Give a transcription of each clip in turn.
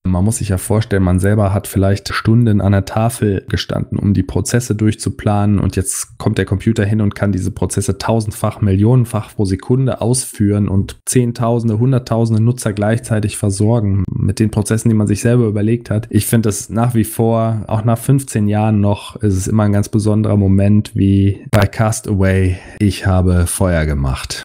Man muss sich ja vorstellen, man selber hat vielleicht Stunden an der Tafel gestanden, um die Prozesse durchzuplanen und jetzt kommt der Computer hin und kann diese Prozesse tausendfach, millionenfach pro Sekunde ausführen und Zehntausende, Hunderttausende Nutzer gleichzeitig versorgen mit den Prozessen, die man sich selber überlegt hat. Ich finde das nach wie vor, auch nach 15 Jahren noch, ist es immer ein ganz besonderer Moment wie bei Castaway. Ich habe Feuer gemacht.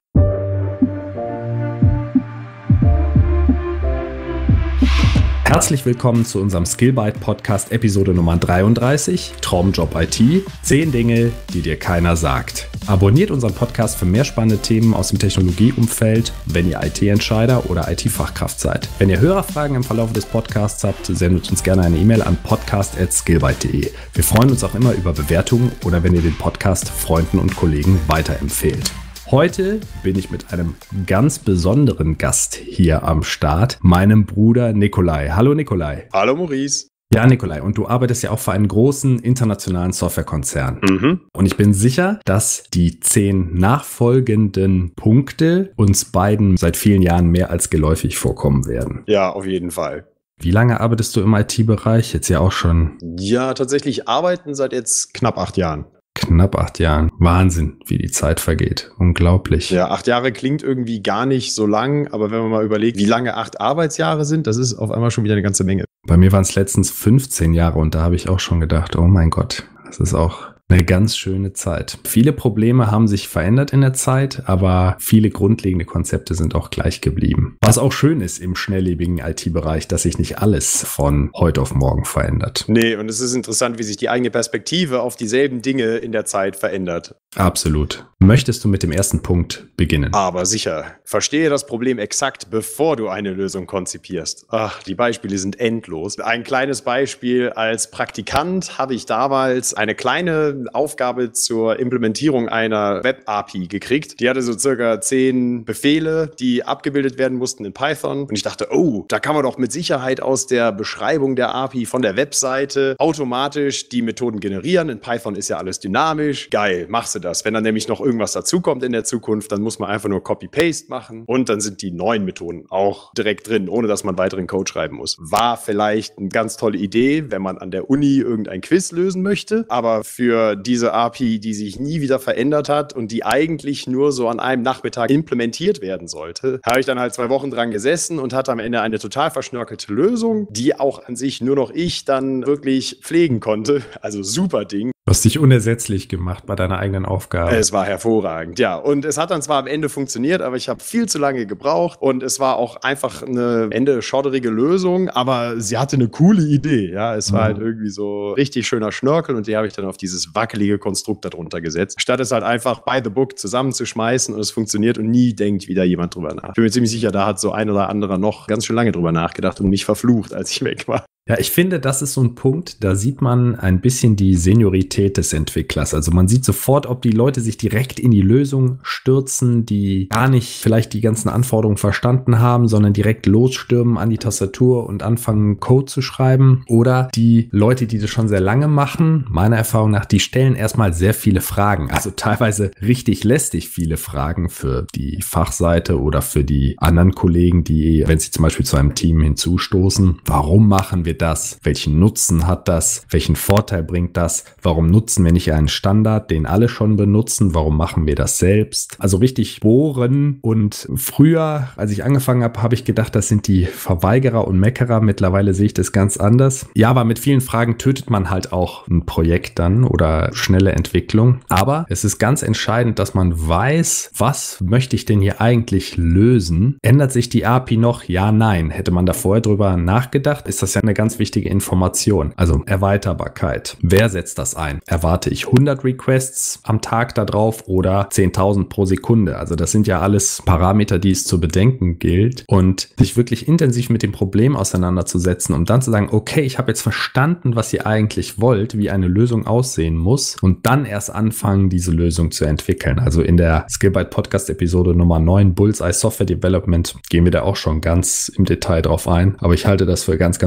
Herzlich willkommen zu unserem Skillbyte Podcast Episode Nummer 33, Traumjob IT, 10 Dinge, die dir keiner sagt. Abonniert unseren Podcast für mehr spannende Themen aus dem Technologieumfeld, wenn ihr IT-Entscheider oder IT-Fachkraft seid. Wenn ihr Hörerfragen im Verlauf des Podcasts habt, sendet uns gerne eine E-Mail an podcast@skillbyte.de. Wir freuen uns auch immer über Bewertungen oder wenn ihr den Podcast Freunden und Kollegen weiterempfehlt. Heute bin ich mit einem ganz besonderen Gast hier am Start, meinem Bruder Nikolai. Hallo Nikolai. Hallo Maurice. Ja, Nikolai, und du arbeitest ja auch für einen großen internationalen Softwarekonzern. Und ich bin sicher, dass die 10 nachfolgenden Punkte uns beiden seit vielen Jahren mehr als geläufig vorkommen werden. Ja, auf jeden Fall. Wie lange arbeitest du im IT-Bereich? Jetzt ja auch schon. Ja, tatsächlich arbeiten seit jetzt knapp 8 Jahren. Knapp 8 Jahren. Wahnsinn, wie die Zeit vergeht. Unglaublich. Ja, 8 Jahre klingt irgendwie gar nicht so lang, aber wenn man mal überlegt, wie lange 8 Arbeitsjahre sind, das ist auf einmal schon wieder eine ganze Menge. Bei mir waren es letztens 15 Jahre und da habe ich auch schon gedacht, oh mein Gott, das ist auch eine ganz schöne Zeit. Viele Probleme haben sich verändert in der Zeit, aber viele grundlegende Konzepte sind auch gleich geblieben. Was auch schön ist im schnelllebigen IT-Bereich, dass sich nicht alles von heute auf morgen verändert. Nee, und es ist interessant, wie sich die eigene Perspektive auf dieselben Dinge in der Zeit verändert. Absolut. Möchtest du mit dem ersten Punkt beginnen? Aber sicher. Verstehe das Problem exakt, bevor du eine Lösung konzipierst. Ach, die Beispiele sind endlos. Ein kleines Beispiel: Als Praktikant habe ich damals eine kleine Aufgabe zur Implementierung einer Web-API gekriegt. Die hatte so circa 10 Befehle, die abgebildet werden mussten in Python. Und ich dachte, oh, da kann man doch mit Sicherheit aus der Beschreibung der API von der Webseite automatisch die Methoden generieren. In Python ist ja alles dynamisch. Geil, machst du das. Wenn dann nämlich noch irgendwas dazukommt in der Zukunft, dann muss man einfach nur Copy-Paste machen und dann sind die neuen Methoden auch direkt drin, ohne dass man weiteren Code schreiben muss. War vielleicht eine ganz tolle Idee, wenn man an der Uni irgendein Quiz lösen möchte, aber für diese API, die sich nie wieder verändert hat und die eigentlich nur so an einem Nachmittag implementiert werden sollte, habe ich dann halt 2 Wochen dran gesessen und hatte am Ende eine total verschnörkelte Lösung, die auch an sich nur noch ich dann wirklich pflegen konnte. Also super Ding. Du hast dich unersetzlich gemacht bei deiner eigenen Aufgabe. Es war hervorragend, ja. Und es hat dann zwar am Ende funktioniert, aber ich habe viel zu lange gebraucht und es war auch einfach eine schotterige Lösung, aber sie hatte eine coole Idee, ja. Es war halt irgendwie so richtig schöner Schnörkel und die habe ich dann auf dieses wackelige Konstrukt darunter gesetzt, statt es halt einfach by the book zusammenzuschmeißen und es funktioniert und nie denkt wieder jemand drüber nach. Ich bin mir ziemlich sicher, da hat so ein oder anderer noch ganz schön lange drüber nachgedacht und mich verflucht, als ich weg war. Ja, ich finde, das ist so ein Punkt, da sieht man ein bisschen die Seniorität des Entwicklers. Also man sieht sofort, ob die Leute sich direkt in die Lösung stürzen, die gar nicht vielleicht die ganzen Anforderungen verstanden haben, sondern direkt losstürmen an die Tastatur und anfangen, Code zu schreiben. Oder die Leute, die das schon sehr lange machen, meiner Erfahrung nach, die stellen erstmal sehr viele Fragen. Also teilweise richtig lästig viele Fragen für die Fachseite oder für die anderen Kollegen, die, wenn sie zum Beispiel zu einem Team hinzustoßen, warum machen wir das? Welchen Nutzen hat das? Welchen Vorteil bringt das? Warum nutzen wir nicht einen Standard, den alle schon benutzen? Warum machen wir das selbst? Also richtig bohren. Und früher, als ich angefangen habe, habe ich gedacht, das sind die Verweigerer und Meckerer. Mittlerweile sehe ich das ganz anders. Ja, aber mit vielen Fragen tötet man halt auch ein Projekt dann oder schnelle Entwicklung. Aber es ist ganz entscheidend, dass man weiß, was möchte ich denn hier eigentlich lösen? Ändert sich die API noch? Ja, nein. Hätte man da vorher drüber nachgedacht, ist das ja eine ganz wichtige Information. Also Erweiterbarkeit. Wer setzt das ein? Erwarte ich 100 Requests am Tag da drauf oder 10.000 pro Sekunde? Also das sind ja alles Parameter, die es zu bedenken gilt. Und sich wirklich intensiv mit dem Problem auseinanderzusetzen, um dann zu sagen, okay, ich habe jetzt verstanden, was ihr eigentlich wollt, wie eine Lösung aussehen muss und dann erst anfangen, diese Lösung zu entwickeln. Also in der Skillbyte Podcast Episode Nummer 9, Bullseye Software Development, gehen wir da auch schon ganz im Detail drauf ein. Aber ich halte das für ganz, ganz wichtig.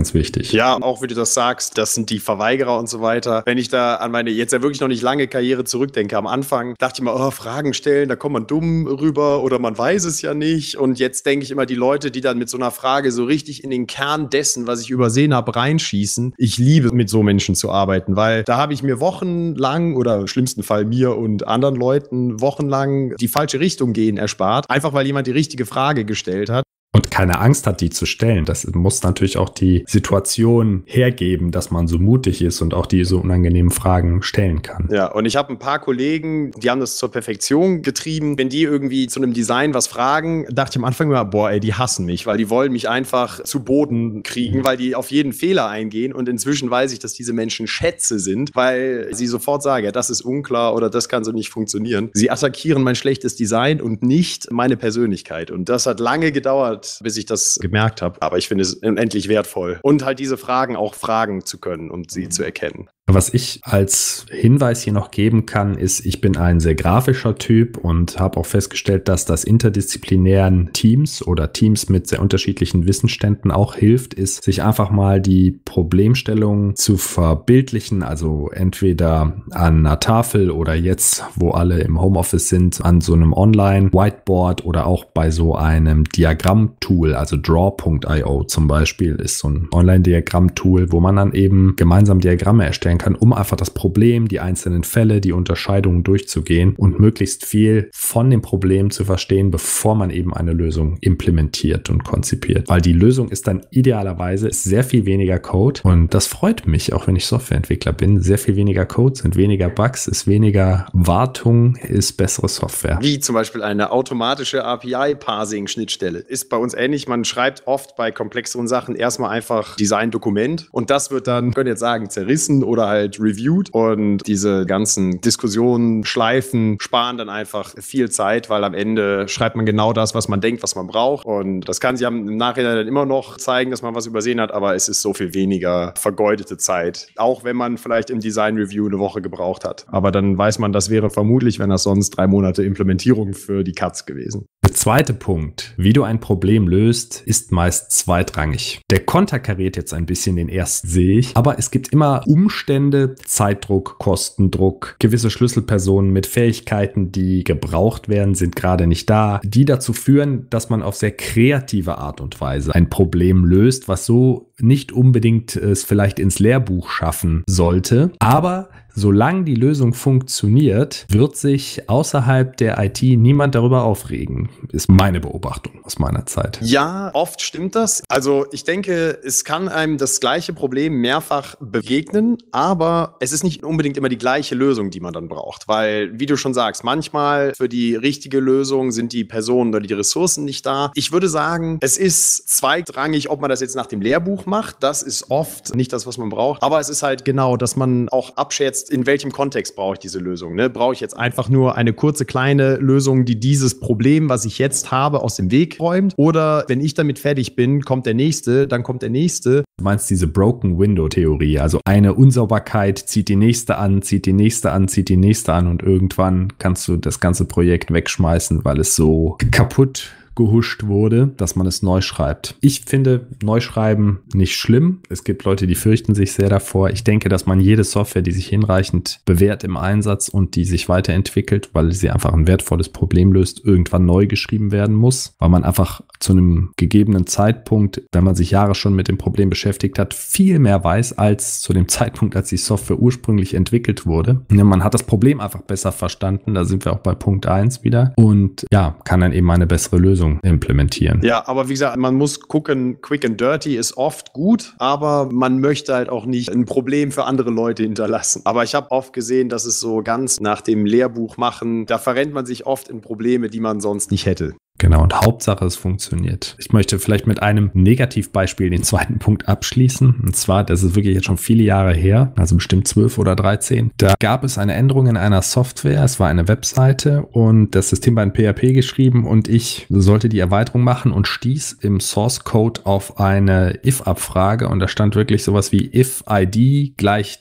unmöglich. Ja, auch wie du das sagst, das sind die Verweigerer und so weiter. Wenn ich da an meine jetzt ja wirklich noch nicht lange Karriere zurückdenke, am Anfang dachte ich immer, Fragen stellen, da kommt man dumm rüber oder man weiß es ja nicht. Und jetzt denke ich immer, die Leute, die dann mit so einer Frage so richtig in den Kern dessen, was ich übersehen habe, reinschießen. Ich liebe, mit so Menschen zu arbeiten, weil da habe ich mir wochenlang oder im schlimmsten Fall mir und anderen Leuten wochenlang die falsche Richtung gehen erspart. Einfach weil jemand die richtige Frage gestellt hat. Und keine Angst hat, die zu stellen. Das muss natürlich auch die Situation hergeben, dass man so mutig ist und auch diese unangenehmen Fragen stellen kann. Ja, und ich habe ein paar Kollegen, die haben das zur Perfektion getrieben. Wenn die irgendwie zu einem Design was fragen, dachte ich am Anfang immer, boah, ey, die hassen mich, weil die wollen mich einfach zu Boden kriegen, weil die auf jeden Fehler eingehen. Und inzwischen weiß ich, dass diese Menschen Schätze sind, weil sie sofort sagen, ja, das ist unklar oder das kann so nicht funktionieren. Sie attackieren mein schlechtes Design und nicht meine Persönlichkeit. Und das hat lange gedauert, bis ich das gemerkt habe. Aber ich finde es unendlich wertvoll. Und halt diese Fragen auch fragen zu können und sie zu erkennen. Was ich als Hinweis hier noch geben kann, ist, ich bin ein sehr grafischer Typ und habe auch festgestellt, dass das interdisziplinären Teams oder Teams mit sehr unterschiedlichen Wissensständen auch hilft, ist, sich einfach mal die Problemstellung zu verbildlichen, also entweder an einer Tafel oder jetzt, wo alle im Homeoffice sind, an so einem Online-Whiteboard oder auch bei so einem Diagramm-Tool, also Draw.io zum Beispiel ist so ein Online-Diagramm-Tool, wo man dann eben gemeinsam Diagramme erstellen kann, um einfach das Problem, die einzelnen Fälle, die Unterscheidungen durchzugehen und möglichst viel von dem Problem zu verstehen, bevor man eben eine Lösung implementiert und konzipiert. Weil die Lösung ist dann idealerweise sehr viel weniger Code und das freut mich, auch wenn ich Softwareentwickler bin. Sehr viel weniger Code sind weniger Bugs, ist weniger Wartung, ist bessere Software. Wie zum Beispiel eine automatische API-Parsing-Schnittstelle. Ist bei uns ähnlich. Man schreibt oft bei komplexeren Sachen erstmal einfach Design-Dokument und das wird dann, ich könnte jetzt sagen, zerrissen oder halt reviewed und diese ganzen Diskussionen, Schleifen sparen dann einfach viel Zeit, weil am Ende schreibt man genau das, was man denkt, was man braucht und das kann sich im Nachhinein dann immer noch zeigen, dass man was übersehen hat, aber es ist so viel weniger vergeudete Zeit, auch wenn man vielleicht im Design-Review eine Woche gebraucht hat. Aber dann weiß man, das wäre vermutlich, wenn das sonst 3 Monate Implementierung für die Katz gewesen. Der zweite Punkt, wie du ein Problem löst, ist meist zweitrangig. Der konterkariert jetzt ein bisschen den ersten, sehe ich, aber es gibt immer Umstände, Zeitdruck, Kostendruck, gewisse Schlüsselpersonen mit Fähigkeiten, die gebraucht werden, sind gerade nicht da, die dazu führen, dass man auf sehr kreative Art und Weise ein Problem löst, was so nicht unbedingt es vielleicht ins Lehrbuch schaffen sollte, aber solange die Lösung funktioniert, wird sich außerhalb der IT niemand darüber aufregen. Ist meine Beobachtung aus meiner Zeit. Ja, oft stimmt das. Also ich denke, es kann einem das gleiche Problem mehrfach begegnen, aber es ist nicht unbedingt immer die gleiche Lösung, die man dann braucht. Weil, wie du schon sagst, manchmal für die richtige Lösung sind die Personen oder die Ressourcen nicht da. Ich würde sagen, es ist zweitrangig, ob man das jetzt nach dem Lehrbuch macht. Das ist oft nicht das, was man braucht. Aber es ist halt genau, dass man auch abschätzt, in welchem Kontext brauche ich diese Lösung. Ne? Brauche ich jetzt einfach nur eine kurze, kleine Lösung, die dieses Problem, was ich jetzt habe, aus dem Weg räumt? Oder wenn ich damit fertig bin, kommt der Nächste, dann kommt der Nächste. Du meinst diese Broken Window Theorie, also eine Unsauberkeit zieht die nächste an, zieht die nächste an, zieht die nächste an und irgendwann kannst du das ganze Projekt wegschmeißen, weil es so kaputt gehuscht wurde, dass man es neu schreibt. Ich finde Neuschreiben nicht schlimm. Es gibt Leute, die fürchten sich sehr davor. Ich denke, dass man jede Software, die sich hinreichend bewährt im Einsatz und die sich weiterentwickelt, weil sie einfach ein wertvolles Problem löst, irgendwann neu geschrieben werden muss, weil man einfach zu einem gegebenen Zeitpunkt, wenn man sich Jahre schon mit dem Problem beschäftigt hat, viel mehr weiß als zu dem Zeitpunkt, als die Software ursprünglich entwickelt wurde. Man hat das Problem einfach besser verstanden. Da sind wir auch bei Punkt 1 wieder und ja, kann dann eben eine bessere Lösung implementieren. Ja, aber wie gesagt, man muss gucken, quick and dirty ist oft gut, aber man möchte halt auch nicht ein Problem für andere Leute hinterlassen. Aber ich habe oft gesehen, dass es so ganz nach dem Lehrbuch machen, da verrennt man sich oft in Probleme, die man sonst nicht hätte. Genau, und Hauptsache, es funktioniert. Ich möchte vielleicht mit einem Negativbeispiel den zweiten Punkt abschließen. Und zwar, das ist wirklich jetzt schon viele Jahre her, also bestimmt 12 oder 13. Da gab es eine Änderung in einer Software. Es war eine Webseite und das System war in PHP geschrieben und ich sollte die Erweiterung machen und stieß im Source Code auf eine if-Abfrage und da stand wirklich sowas wie if-id gleich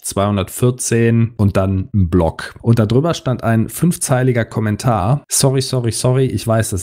214 und dann ein Block. Und darüber stand ein 5-zeiliger Kommentar. Sorry, ich weiß, das ist total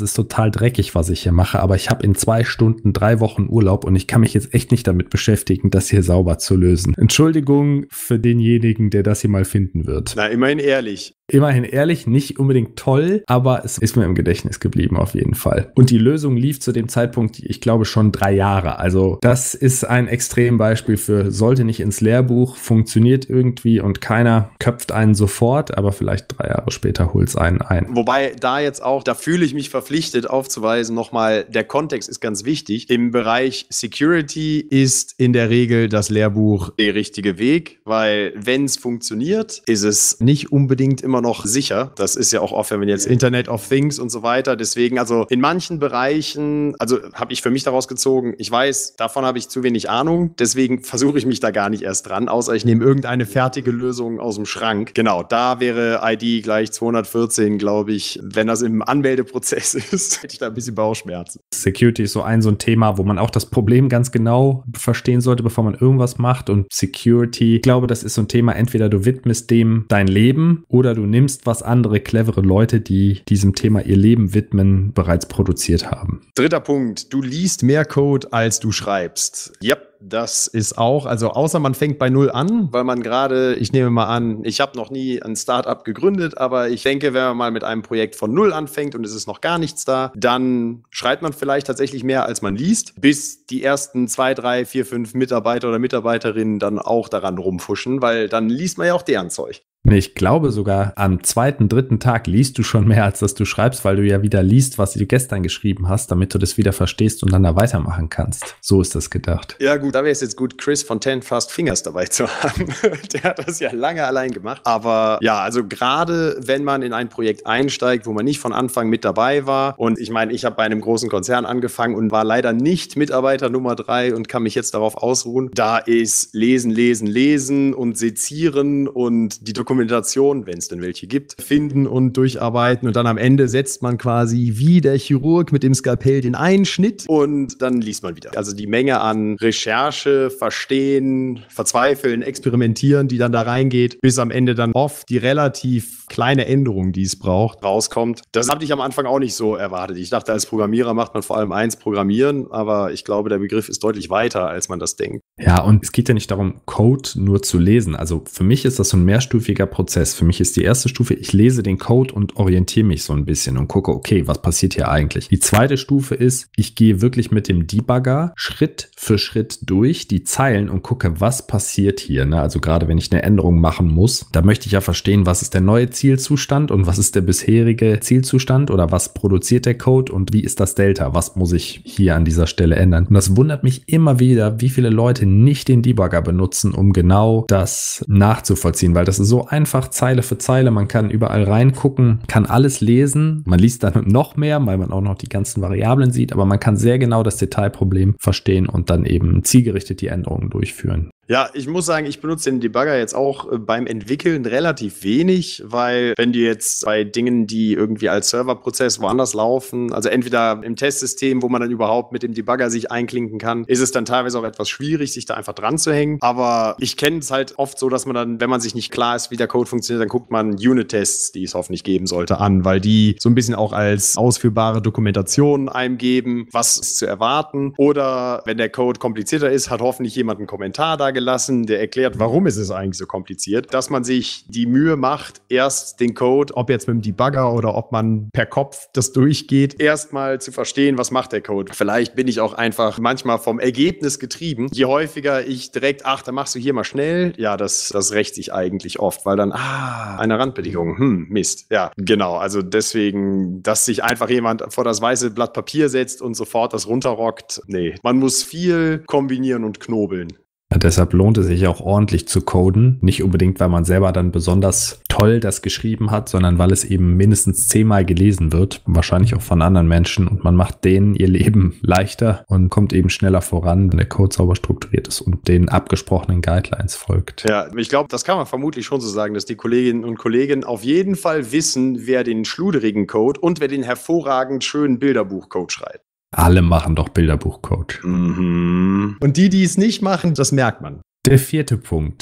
total dreckig, was ich hier mache, aber ich habe in 2 Stunden 3 Wochen Urlaub und ich kann mich jetzt echt nicht damit beschäftigen, das hier sauber zu lösen. Entschuldigung für denjenigen, der das hier mal finden wird. Na, immerhin ehrlich. Immerhin ehrlich, nicht unbedingt toll, aber es ist mir im Gedächtnis geblieben auf jeden Fall. Und die Lösung lief zu dem Zeitpunkt, ich glaube, schon 3 Jahre. Also das ist ein Extrembeispiel für sollte nicht ins Lehrbuch, funktioniert irgendwie und keiner köpft einen sofort, aber vielleicht 3 Jahre später holt es einen ein. Wobei da jetzt auch, da fühle ich mich verpflichtet aufzuweisen, nochmal, der Kontext ist ganz wichtig. Im Bereich Security ist in der Regel das Lehrbuch der richtige Weg, weil wenn es funktioniert, ist es nicht unbedingt immer noch sicher. Das ist ja auch oft, wenn man jetzt Internet of Things und so weiter. Deswegen, also in manchen Bereichen, also habe ich für mich daraus gezogen, ich weiß, davon habe ich zu wenig Ahnung, deswegen versuche ich mich da gar nicht erst dran, außer ich nehme irgendeine fertige Lösung aus dem Schrank. Genau, da wäre ID gleich 214, glaube ich. Wenn das im Anmeldeprozess ist, hätte ich da ein bisschen Bauchschmerzen. Security ist so ein Thema, wo man auch das Problem ganz genau verstehen sollte, bevor man irgendwas macht. Und Security, ich glaube, das ist so ein Thema, entweder du widmest dem dein Leben oder du nimmst, was andere clevere Leute, die diesem Thema ihr Leben widmen, bereits produziert haben. 3. Punkt, du liest mehr Code, als du schreibst. Yep. Das ist auch, also außer man fängt bei 0 an, weil man gerade, ich nehme mal an, ich habe noch nie ein Startup gegründet, aber ich denke, wenn man mal mit einem Projekt von 0 anfängt und es ist noch gar nichts da, dann schreibt man vielleicht tatsächlich mehr, als man liest, bis die ersten 2, 3, 4, 5 Mitarbeiter oder Mitarbeiterinnen dann auch daran rumfuschen, weil dann liest man ja auch deren Zeug. Ich glaube sogar, am 2., 3. Tag liest du schon mehr, als dass du schreibst, weil du ja wieder liest, was du gestern geschrieben hast, damit du das wieder verstehst und dann da weitermachen kannst. So ist das gedacht. Ja gut, da wäre es jetzt gut, Chris von 10 Fast Fingers dabei zu haben. Der hat das ja lange allein gemacht. Aber ja, also gerade wenn man in ein Projekt einsteigt, wo man nicht von Anfang mit dabei war, und ich meine, ich habe bei einem großen Konzern angefangen und war leider nicht Mitarbeiter Nummer 3 und kann mich jetzt darauf ausruhen, da ist Lesen, Lesen, Lesen und Sezieren und die Dokumentation, wenn es denn welche gibt, finden und durcharbeiten und dann am Ende setzt man quasi wie der Chirurg mit dem Skalpell den Einschnitt und dann liest man wieder. Also die Menge an Recherche, Verstehen, Verzweifeln, Experimentieren, die dann da reingeht, bis am Ende dann oft die relativ kleine Änderung, die es braucht, rauskommt. Das hatte ich am Anfang auch nicht so erwartet. Ich dachte, als Programmierer macht man vor allem eins, Programmieren, aber ich glaube, der Begriff ist deutlich weiter, als man das denkt. Ja, und es geht ja nicht darum, Code nur zu lesen. Also für mich ist das so ein mehrstufiger Prozess. Für mich ist die erste Stufe, ich lese den Code und orientiere mich so ein bisschen und gucke, okay, was passiert hier eigentlich? Die zweite Stufe ist, ich gehe wirklich mit dem Debugger Schritt für Schritt durch die Zeilen und gucke, was passiert hier. Ne? Also gerade wenn ich eine Änderung machen muss, da möchte ich ja verstehen, was ist der neue Zielzustand und was ist der bisherige Zielzustand oder was produziert der Code und wie ist das Delta? Was muss ich hier an dieser Stelle ändern? Und das wundert mich immer wieder, wie viele Leute nicht den Debugger benutzen, um genau das nachzuvollziehen, weil das ist so einfach Zeile für Zeile. Man kann überall reingucken, kann alles lesen. Man liest dann noch mehr, weil man auch noch die ganzen Variablen sieht, aber man kann sehr genau das Detailproblem verstehen und dann eben zielgerichtet die Änderungen durchführen. Ja, ich muss sagen, ich benutze den Debugger jetzt auch beim Entwickeln relativ wenig, weil wenn du jetzt bei Dingen, die irgendwie als Serverprozess woanders laufen, also entweder im Testsystem, wo man dann überhaupt mit dem Debugger sich einklinken kann, ist es dann teilweise auch etwas schwierig, sich da einfach dran zu hängen. Aber ich kenne es halt oft so, dass man dann, wenn man sich nicht klar ist, wie der Code funktioniert, dann guckt man Unit-Tests, die es hoffentlich geben sollte, an, weil die so ein bisschen auch als ausführbare Dokumentation einem geben, was ist zu erwarten. Oder wenn der Code komplizierter ist, hat hoffentlich jemand einen Kommentar da gelassen, der erklärt, warum ist es eigentlich so kompliziert, dass man sich die Mühe macht, erst den Code, ob jetzt mit dem Debugger oder ob man per Kopf das durchgeht, erstmal zu verstehen, was macht der Code. Vielleicht bin ich auch einfach manchmal vom Ergebnis getrieben. Je häufiger ich direkt, dann machst du hier mal schnell, ja, das rächt sich eigentlich oft, weil dann, eine Randbedingung, Mist. Ja, genau, also deswegen, dass sich einfach jemand vor das weiße Blatt Papier setzt und sofort das runterrockt, nee. Man muss viel kombinieren und knobeln. Ja, deshalb lohnt es sich auch ordentlich zu coden. Nicht unbedingt, weil man selber dann besonders toll das geschrieben hat, sondern weil es eben mindestens 10-mal gelesen wird. Wahrscheinlich auch von anderen Menschen. Und man macht denen ihr Leben leichter und kommt eben schneller voran, wenn der Code sauber strukturiert ist und den abgesprochenen Guidelines folgt. Ja, ich glaube, das kann man vermutlich schon so sagen, dass die Kolleginnen und Kollegen auf jeden Fall wissen, wer den schluderigen Code und wer den hervorragend schönen Bilderbuchcode schreibt. Alle machen doch Bilderbuchcode. Mhm. Und die es nicht machen, das merkt man. Der 4. Punkt.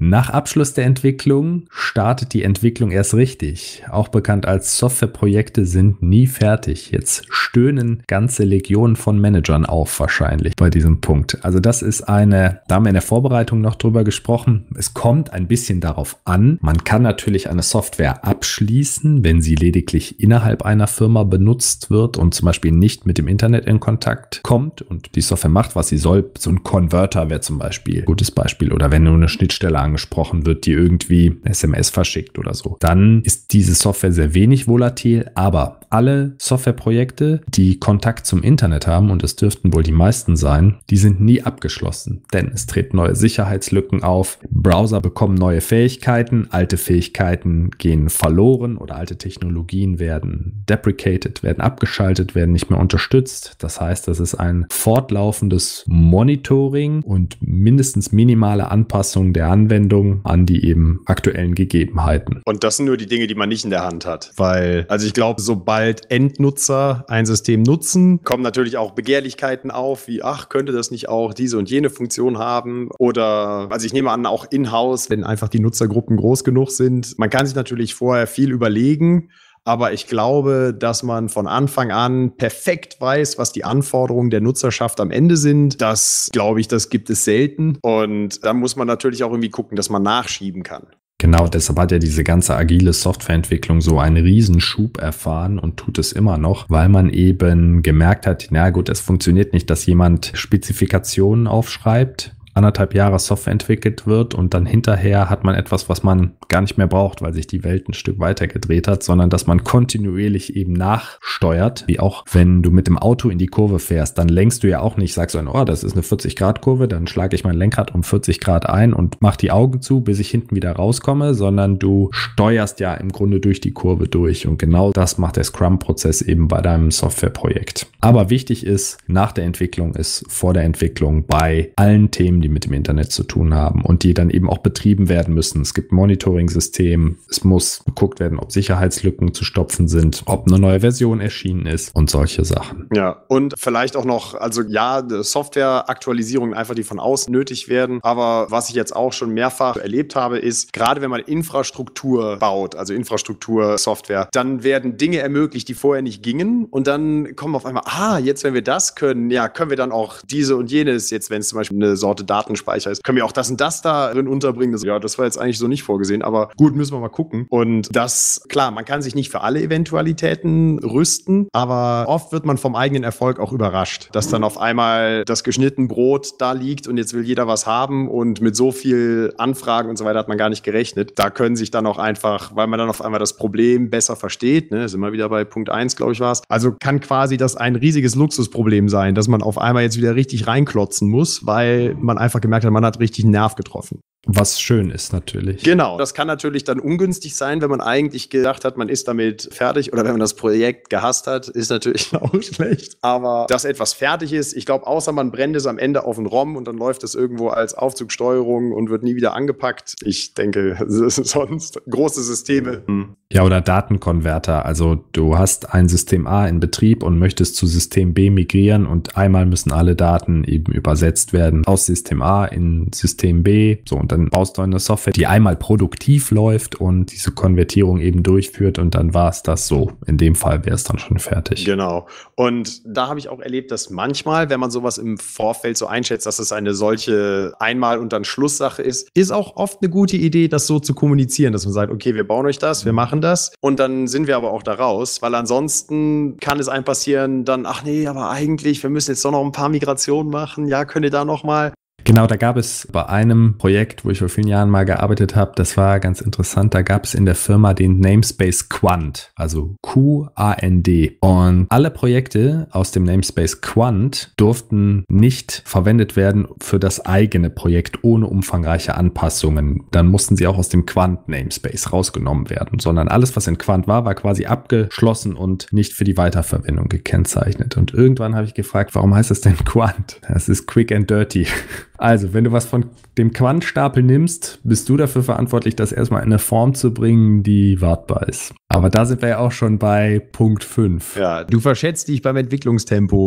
Nach Abschluss der Entwicklung startet die Entwicklung erst richtig. Auch bekannt als Softwareprojekte sind nie fertig. Jetzt stöhnen ganze Legionen von Managern auf wahrscheinlich bei diesem Punkt. Also das ist da haben wir in der Vorbereitung noch drüber gesprochen. Es kommt ein bisschen darauf an. Man kann natürlich eine Software abschließen, wenn sie lediglich innerhalb einer Firma benutzt wird und zum Beispiel nicht mit dem Internet in Kontakt kommt und die Software macht, was sie soll. So ein Konverter wäre zum Beispiel ein gutes Beispiel. Oder wenn nur eine Schnittstelle angesprochen wird, die irgendwie SMS verschickt oder so. Dann ist diese Software sehr wenig volatil, aber alle Softwareprojekte, die Kontakt zum Internet haben, und es dürften wohl die meisten sein, die sind nie abgeschlossen, denn es treten neue Sicherheitslücken auf, Browser bekommen neue Fähigkeiten, alte Fähigkeiten gehen verloren oder alte Technologien werden deprecated, werden abgeschaltet, werden nicht mehr unterstützt. Das heißt, das ist ein fortlaufendes Monitoring und mindestens minimale Anpassung der Anwendung an die eben aktuellen Gegebenheiten. Und das sind nur die Dinge, die man nicht in der Hand hat, weil, also ich glaube, sobald Endnutzer ein System nutzen, kommen natürlich auch Begehrlichkeiten auf, wie, ach, könnte das nicht auch diese und jene Funktion haben? Oder, also ich nehme an, auch in-house, wenn einfach die Nutzergruppen groß genug sind. Man kann sich natürlich vorher viel überlegen, aber ich glaube, dass man von Anfang an perfekt weiß, was die Anforderungen der Nutzerschaft am Ende sind. Das, glaube ich, das gibt es selten. Und dann muss man natürlich auch irgendwie gucken, dass man nachschieben kann. Genau, deshalb hat ja diese ganze agile Softwareentwicklung so einen Riesenschub erfahren und tut es immer noch, weil man eben gemerkt hat, na gut, es funktioniert nicht, dass jemand Spezifikationen aufschreibt, 1,5 Jahre Software entwickelt wird und dann hinterher hat man etwas, was man gar nicht mehr braucht, weil sich die Welt ein Stück weiter gedreht hat, sondern dass man kontinuierlich eben nachsteuert, wie auch wenn du mit dem Auto in die Kurve fährst, dann lenkst du ja auch nicht, sagst du, oh, das ist eine 40-Grad-Kurve, dann schlage ich mein Lenkrad um 40 Grad ein und mach die Augen zu, bis ich hinten wieder rauskomme, sondern du steuerst ja im Grunde durch die Kurve durch und genau das macht der Scrum-Prozess eben bei deinem Softwareprojekt. Aber wichtig ist, nach der Entwicklung ist vor der Entwicklung bei allen Themen, die mit dem Internet zu tun haben und die dann eben auch betrieben werden müssen. Es gibt Monitoring-System, es muss geguckt werden, ob Sicherheitslücken zu stopfen sind, ob eine neue Version erschienen ist und solche Sachen. Ja, und vielleicht auch noch, also ja, Software-Aktualisierungen einfach, die von außen nötig werden, aber was ich jetzt auch schon mehrfach erlebt habe, ist, gerade wenn man Infrastruktur baut, also Infrastruktur-Software, dann werden Dinge ermöglicht, die vorher nicht gingen und dann kommen auf einmal, jetzt, wenn wir das können, ja, können wir dann auch diese und jenes, jetzt, wenn es zum Beispiel eine Sorte Datenspeicher ist, können wir auch das und das da drin unterbringen. Das war jetzt eigentlich so nicht vorgesehen, aber gut, müssen wir mal gucken. Und das, klar, man kann sich nicht für alle Eventualitäten rüsten, aber oft wird man vom eigenen Erfolg auch überrascht, dass dann auf einmal das geschnittene Brot da liegt und jetzt will jeder was haben und mit so viel Anfragen und so weiter hat man gar nicht gerechnet. Da können sich dann auch einfach, weil man dann auf einmal das Problem besser versteht, sind wir wieder bei Punkt 1, glaube ich, war es. Also kann quasi das ein riesiges Luxusproblem sein, dass man auf einmal jetzt wieder richtig reinklotzen muss, weil man einfach gemerkt hat, man hat richtig einen Nerv getroffen. Was schön ist natürlich. Genau, das kann natürlich dann ungünstig sein, wenn man eigentlich gedacht hat, man ist damit fertig oder wenn man das Projekt gehasst hat, ist natürlich auch schlecht. Aber dass etwas fertig ist, ich glaube, außer man brennt es am Ende auf den ROM und dann läuft es irgendwo als Aufzugsteuerung und wird nie wieder angepackt. Ich denke, sonst große Systeme. Ja, oder Datenkonverter. Also du hast ein System A in Betrieb und möchtest zu System B migrieren und einmal müssen alle Daten eben übersetzt werden aus System A in System B. So, und dann baust du eine Software, die einmal produktiv läuft und diese Konvertierung eben durchführt und dann war es das so. In dem Fall wäre es dann schon fertig. Genau. Und da habe ich auch erlebt, dass manchmal, wenn man sowas im Vorfeld so einschätzt, dass es eine solche Einmal- und dann Schlusssache ist auch oft eine gute Idee, das so zu kommunizieren, dass man sagt, okay, wir bauen euch das, wir machen das und dann sind wir aber auch da raus, weil ansonsten kann es einem passieren, dann, ach nee, aber eigentlich, wir müssen jetzt doch noch ein paar Migrationen machen, ja, könnt ihr da noch mal? Genau, da gab es bei einem Projekt, wo ich vor vielen Jahren mal gearbeitet habe, das war ganz interessant, da gab es in der Firma den Namespace Quant, also Q-A-N-D. Und alle Projekte aus dem Namespace Quant durften nicht verwendet werden für das eigene Projekt ohne umfangreiche Anpassungen. Dann mussten sie auch aus dem Quant Namespace rausgenommen werden, sondern alles, was in Quant war, war quasi abgeschlossen und nicht für die Weiterverwendung gekennzeichnet. Und irgendwann habe ich gefragt, warum heißt das denn Quant? Das ist quick and dirty. Also, wenn du was von dem Quant-Stapel nimmst, bist du dafür verantwortlich, das erstmal in eine Form zu bringen, die wartbar ist. Aber da sind wir ja auch schon bei Punkt 5. Ja, du verschätzt dich beim Entwicklungstempo.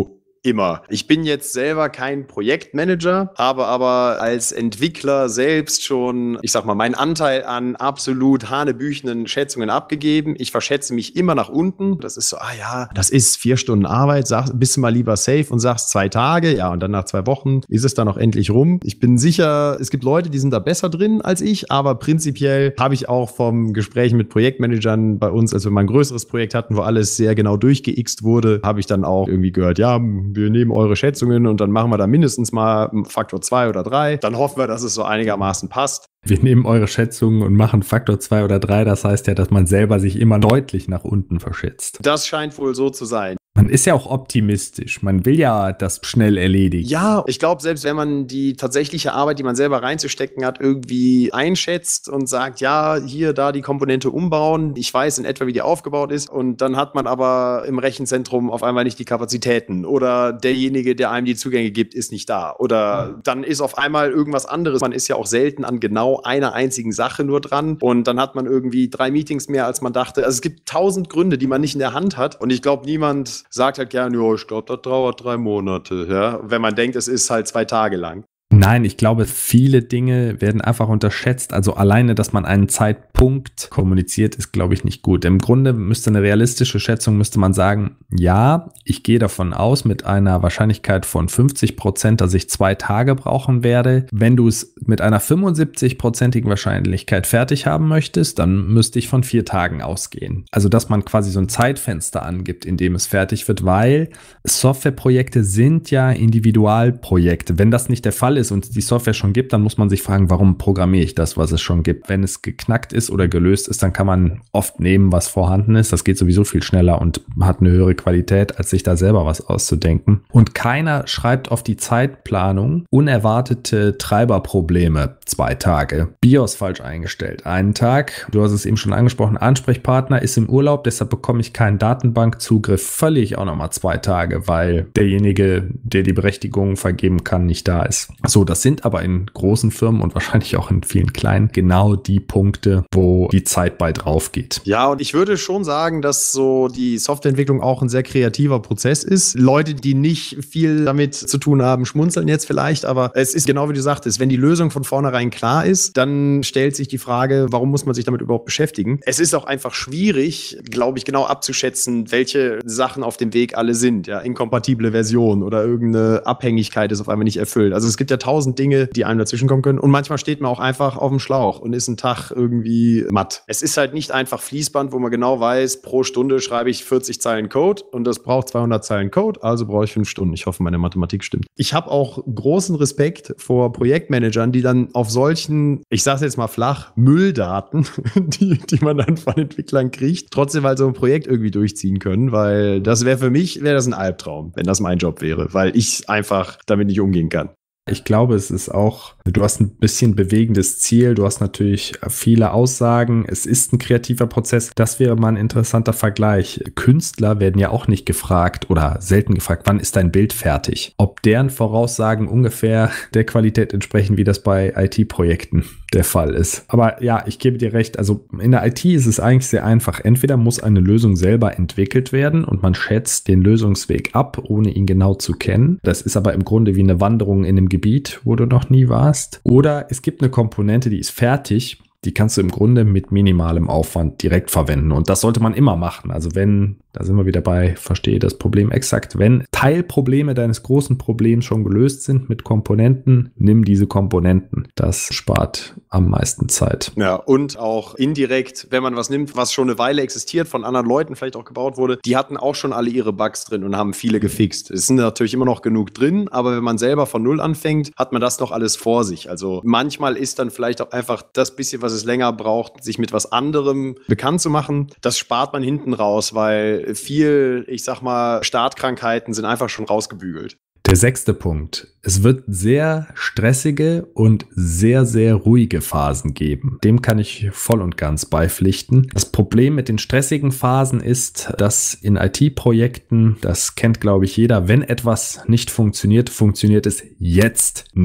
immer. Ich bin jetzt selber kein Projektmanager, habe aber als Entwickler selbst schon, ich sag mal, meinen Anteil an absolut hanebüchenen Schätzungen abgegeben. Ich verschätze mich immer nach unten. Das ist so, das ist 4 Stunden Arbeit, bist du mal lieber safe und sagst 2 Tage, ja, und dann nach 2 Wochen ist es dann auch endlich rum. Ich bin sicher, es gibt Leute, die sind da besser drin als ich, aber prinzipiell habe ich auch vom Gespräch mit Projektmanagern bei uns, als wir mal ein größeres Projekt hatten, wo alles sehr genau durchgeixt wurde, habe ich dann auch irgendwie gehört, ja, wir nehmen eure Schätzungen und dann machen wir da mindestens mal Faktor 2 oder 3. Dann hoffen wir, dass es so einigermaßen passt. Wir nehmen eure Schätzungen und machen Faktor 2 oder 3. Das heißt ja, dass man selber sich immer deutlich nach unten verschätzt. Das scheint wohl so zu sein. Man ist ja auch optimistisch. Man will ja das schnell erledigen. Ja, ich glaube, selbst wenn man die tatsächliche Arbeit, die man selber reinzustecken hat, irgendwie einschätzt und sagt, ja, hier, da die Komponente umbauen, ich weiß in etwa, wie die aufgebaut ist, und dann hat man aber im Rechenzentrum auf einmal nicht die Kapazitäten oder derjenige, der einem die Zugänge gibt, ist nicht da oder dann ist auf einmal irgendwas anderes. Man ist ja auch selten an genau einer einzigen Sache nur dran und dann hat man irgendwie 3 Meetings mehr, als man dachte. Also es gibt 1000 Gründe, die man nicht in der Hand hat und ich glaube, niemand sagt halt gerne, ja, ich glaube, das dauert 3 Monate, ja, wenn man denkt, es ist halt 2 Tage lang. Nein, ich glaube, viele Dinge werden einfach unterschätzt. Also alleine, dass man einen Zeitpunkt kommuniziert, ist, glaube ich, nicht gut. Im Grunde müsste eine realistische Schätzung, müsste man sagen, ja, ich gehe davon aus, mit einer Wahrscheinlichkeit von 50%, dass ich 2 Tage brauchen werde. Wenn du es mit einer 75%igen Wahrscheinlichkeit fertig haben möchtest, dann müsste ich von 4 Tagen ausgehen. Also, dass man quasi so ein Zeitfenster angibt, in dem es fertig wird, weil Softwareprojekte sind ja Individualprojekte. Wenn das nicht der Fall ist und es die Software schon gibt, dann muss man sich fragen, warum programmiere ich das, was es schon gibt. Wenn es geknackt ist oder gelöst ist, dann kann man oft nehmen, was vorhanden ist. Das geht sowieso viel schneller und hat eine höhere Qualität, als sich da selber was auszudenken. Und keiner schreibt auf die Zeitplanung unerwartete Treiberprobleme 2 Tage. BIOS falsch eingestellt. Einen Tag, du hast es eben schon angesprochen, Ansprechpartner ist im Urlaub, deshalb bekomme ich keinen Datenbankzugriff. Verliere ich auch nochmal 2 Tage, weil derjenige, der die Berechtigung vergeben kann, nicht da ist. So, das sind aber in großen Firmen und wahrscheinlich auch in vielen kleinen genau die Punkte, wo die Zeit bei drauf geht. Ja, und ich würde schon sagen, dass so die Softwareentwicklung auch ein sehr kreativer Prozess ist. Leute, die nicht viel damit zu tun haben, schmunzeln jetzt vielleicht, aber es ist genau wie du sagtest, wenn die Lösung von vornherein klar ist, dann stellt sich die Frage, warum muss man sich damit überhaupt beschäftigen? Es ist auch einfach schwierig, glaube ich, genau abzuschätzen, welche Sachen auf dem Weg alle sind. Ja, inkompatible Version oder irgendeine Abhängigkeit ist auf einmal nicht erfüllt. Also es gibt ja 1000 Dinge, die einem dazwischen kommen können und manchmal steht man auch einfach auf dem Schlauch und ist einen Tag irgendwie matt. Es ist halt nicht einfach Fließband, wo man genau weiß, pro Stunde schreibe ich 40 Zeilen Code und das braucht 200 Zeilen Code, also brauche ich 5 Stunden. Ich hoffe, meine Mathematik stimmt. Ich habe auch großen Respekt vor Projektmanagern, die dann auf solchen, ich sage es jetzt mal flach, Mülldaten, die man dann von Entwicklern kriegt, trotzdem halt so ein Projekt irgendwie durchziehen können, weil das wäre für mich, wäre das ein Albtraum, wenn das mein Job wäre, weil ich einfach damit nicht umgehen kann. Ich glaube, es ist auch, du hast ein bisschen bewegendes Ziel, du hast natürlich viele Aussagen, es ist ein kreativer Prozess. Das wäre mal ein interessanter Vergleich. Künstler werden ja auch nicht gefragt oder selten gefragt, wann ist dein Bild fertig? Ob deren Voraussagen ungefähr der Qualität entsprechen, wie das bei IT-Projekten der Fall ist. Aber ja, ich gebe dir recht, also in der IT ist es eigentlich sehr einfach. Entweder muss eine Lösung selber entwickelt werden und man schätzt den Lösungsweg ab, ohne ihn genau zu kennen. Das ist aber im Grunde wie eine Wanderung in einem Gebiet, wo du noch nie warst. Oder es gibt eine Komponente, die ist fertig, die kannst du im Grunde mit minimalem Aufwand direkt verwenden. Und das sollte man immer machen. Also wenn, da sind wir wieder bei, verstehe das Problem exakt, wenn Teilprobleme deines großen Problems schon gelöst sind mit Komponenten, nimm diese Komponenten. Das spart am meisten Zeit. Ja, und auch indirekt, wenn man was nimmt, was schon eine Weile existiert, von anderen Leuten vielleicht auch gebaut wurde, die hatten auch schon alle ihre Bugs drin und haben viele gefixt. Es sind natürlich immer noch genug drin, aber wenn man selber von Null anfängt, hat man das noch alles vor sich. Also manchmal ist dann vielleicht auch einfach das bisschen, was es länger braucht, sich mit was anderem bekannt zu machen. Das spart man hinten raus, weil viel, ich sag mal, Startkrankheiten sind einfach schon rausgebügelt. Der 6. Punkt. Es wird sehr stressige und sehr, sehr ruhige Phasen geben. Dem kann ich voll und ganz beipflichten. Das Problem mit den stressigen Phasen ist, dass in IT-Projekten, das kennt glaube ich jeder, wenn etwas nicht funktioniert, funktioniert es jetzt nicht.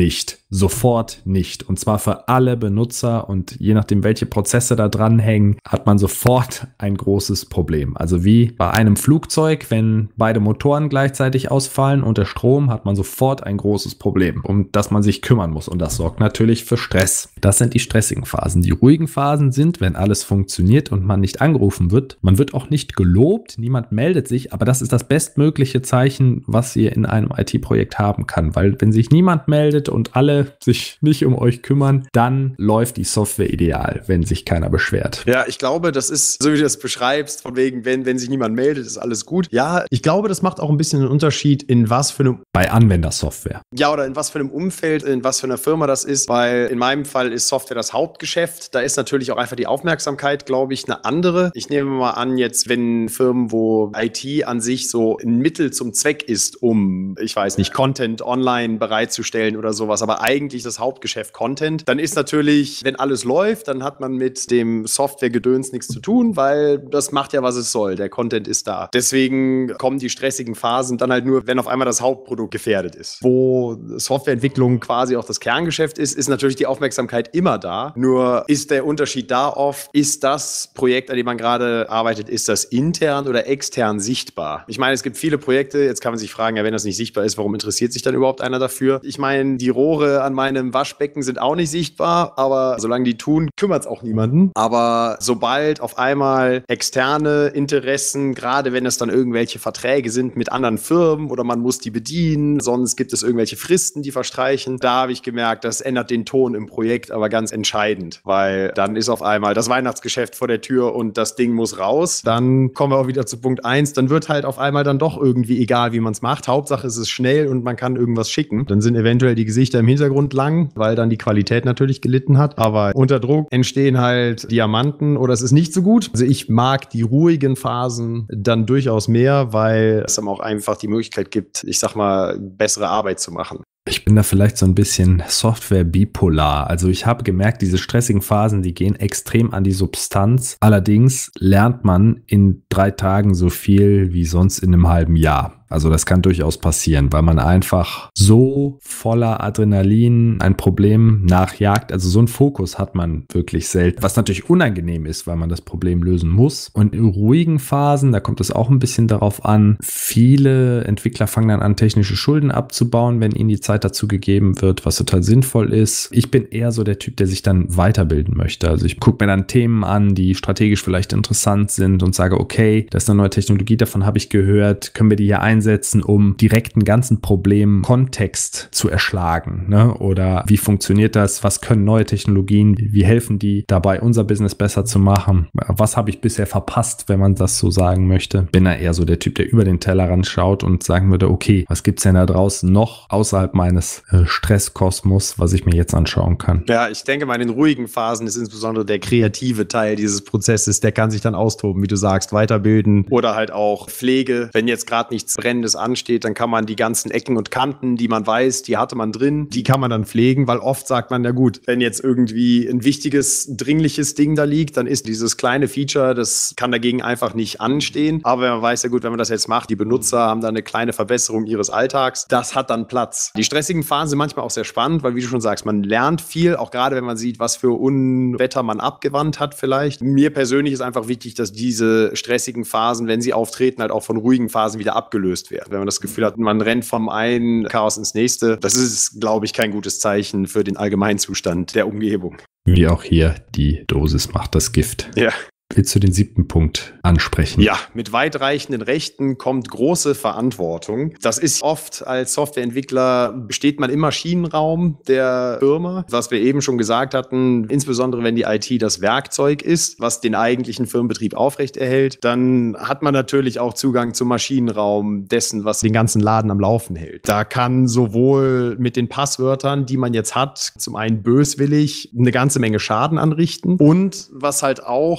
sofort nicht. Und zwar für alle Benutzer und je nachdem, welche Prozesse da dranhängen, hat man sofort ein großes Problem. Also wie bei einem Flugzeug, wenn beide Motoren gleichzeitig ausfallen und der Strom, hat man sofort ein großes Problem, um das man sich kümmern muss. Und das sorgt natürlich für Stress. Das sind die stressigen Phasen. Die ruhigen Phasen sind, wenn alles funktioniert und man nicht angerufen wird. Man wird auch nicht gelobt, niemand meldet sich, aber das ist das bestmögliche Zeichen, was ihr in einem IT-Projekt haben kann. Weil wenn sich niemand meldet und alle sich nicht um euch kümmern, dann läuft die Software ideal, wenn sich keiner beschwert. Ja, ich glaube, das ist, so wie du das beschreibst, von wegen, wenn sich niemand meldet, ist alles gut. Ja, ich glaube, das macht auch ein bisschen einen Unterschied, in was für einem... Bei Anwendersoftware. Ja, oder in was für einem Umfeld, in was für einer Firma das ist, weil in meinem Fall ist Software das Hauptgeschäft. Da ist natürlich auch einfach die Aufmerksamkeit, glaube ich, eine andere. Ich nehme mal an, jetzt, wenn Firmen, wo IT an sich so ein Mittel zum Zweck ist, um, ich weiß nicht, Content online bereitzustellen oder sowas, aber eigentlich das Hauptgeschäft Content, dann ist natürlich, wenn alles läuft, dann hat man mit dem Software-Gedöns nichts zu tun, weil das macht ja, was es soll. Der Content ist da. Deswegen kommen die stressigen Phasen dann halt nur, wenn auf einmal das Hauptprodukt gefährdet ist. Wo Softwareentwicklung quasi auch das Kerngeschäft ist natürlich die Aufmerksamkeit immer da. Nur ist der Unterschied da oft, ist das Projekt, an dem man gerade arbeitet, ist das intern oder extern sichtbar? Ich meine, es gibt viele Projekte, jetzt kann man sich fragen, ja, wenn das nicht sichtbar ist, warum interessiert sich dann überhaupt einer dafür? Ich meine, die Rohre an meinem Waschbecken sind auch nicht sichtbar, aber solange die tun, kümmert es auch niemanden. Aber sobald auf einmal externe Interessen, gerade wenn es dann irgendwelche Verträge sind mit anderen Firmen oder man muss die bedienen, sonst gibt es irgendwelche Fristen, die verstreichen, da habe ich gemerkt, das ändert den Ton im Projekt aber ganz entscheidend, weil dann ist auf einmal das Weihnachtsgeschäft vor der Tür und das Ding muss raus. Dann kommen wir auch wieder zu Punkt 1, dann wird halt auf einmal dann doch irgendwie egal, wie man es macht. Hauptsache es ist schnell und man kann irgendwas schicken. Dann sind eventuell die Gesichter im Hintergrund lang, weil dann die Qualität natürlich gelitten hat. Aber unter Druck entstehen halt Diamanten oder es ist nicht so gut. Also ich mag die ruhigen Phasen dann durchaus mehr, weil es dann auch einfach die Möglichkeit gibt, ich sag mal, bessere Arbeit zu machen. Ich bin da vielleicht so ein bisschen Software-bipolar. Also ich habe gemerkt, diese stressigen Phasen, die gehen extrem an die Substanz. Allerdings lernt man in 3 Tagen so viel wie sonst in einem halben Jahr. Also das kann durchaus passieren, weil man einfach so voller Adrenalin ein Problem nachjagt. Also so einen Fokus hat man wirklich selten, was natürlich unangenehm ist, weil man das Problem lösen muss. Und in ruhigen Phasen, da kommt es auch ein bisschen darauf an, viele Entwickler fangen dann an, technische Schulden abzubauen, wenn ihnen die Zeit dazu gegeben wird, was total sinnvoll ist. Ich bin eher so der Typ, der sich dann weiterbilden möchte. Also ich gucke mir dann Themen an, die strategisch vielleicht interessant sind und sage, okay, das ist eine neue Technologie, davon habe ich gehört, können wir die hier einsetzen, um direkt einen ganzen Problem Kontext zu erschlagen, ne? Oder wie funktioniert das? Was können neue Technologien? Wie helfen die dabei, unser Business besser zu machen? Was habe ich bisher verpasst, wenn man das so sagen möchte? Bin da eher so der Typ, der über den Tellerrand schaut und sagen würde, okay, was gibt's denn da draußen noch außerhalb meines Stresskosmos, was ich mir jetzt anschauen kann? Ja, ich denke mal, in den ruhigen Phasen ist insbesondere der kreative Teil dieses Prozesses, der kann sich dann austoben, wie du sagst, weiterbilden oder halt auch Pflege. Wenn jetzt gerade nichts Brennendes ansteht, dann kann man die ganzen Ecken und Kanten, die man weiß, die hatte man drin, die kann man dann pflegen, weil oft sagt man, ja gut, wenn jetzt irgendwie ein wichtiges, dringliches Ding da liegt, dann ist dieses kleine Feature, das kann dagegen einfach nicht anstehen. Aber wenn man weiß, ja gut, wenn man das jetzt macht, die Benutzer haben dann eine kleine Verbesserung ihres Alltags, das hat dann Platz. Die stressigen Phasen sind manchmal auch sehr spannend, weil wie du schon sagst, man lernt viel, auch gerade wenn man sieht, was für Unwetter man abgewandt hat vielleicht. Mir persönlich ist einfach wichtig, dass diese stressigen Phasen, wenn sie auftreten, halt auch von ruhigen Phasen wieder abgelöst werden. Wenn man das Gefühl hat, man rennt vom einen Chaos ins nächste, das ist, glaube ich, kein gutes Zeichen für den Allgemeinzustand der Umgebung. Wie auch hier, die Dosis macht das Gift. Ja. Willst du den 7. Punkt ansprechen? Ja, mit weitreichenden Rechten kommt große Verantwortung. Das ist oft als Softwareentwickler, besteht man im Maschinenraum der Firma. Was wir eben schon gesagt hatten, insbesondere wenn die IT das Werkzeug ist, was den eigentlichen Firmenbetrieb aufrechterhält, dann hat man natürlich auch Zugang zum Maschinenraum dessen, was den ganzen Laden am Laufen hält. Da kann sowohl mit den Passwörtern, die man jetzt hat, zum einen böswillig eine ganze Menge Schaden anrichten und was halt auch durchaus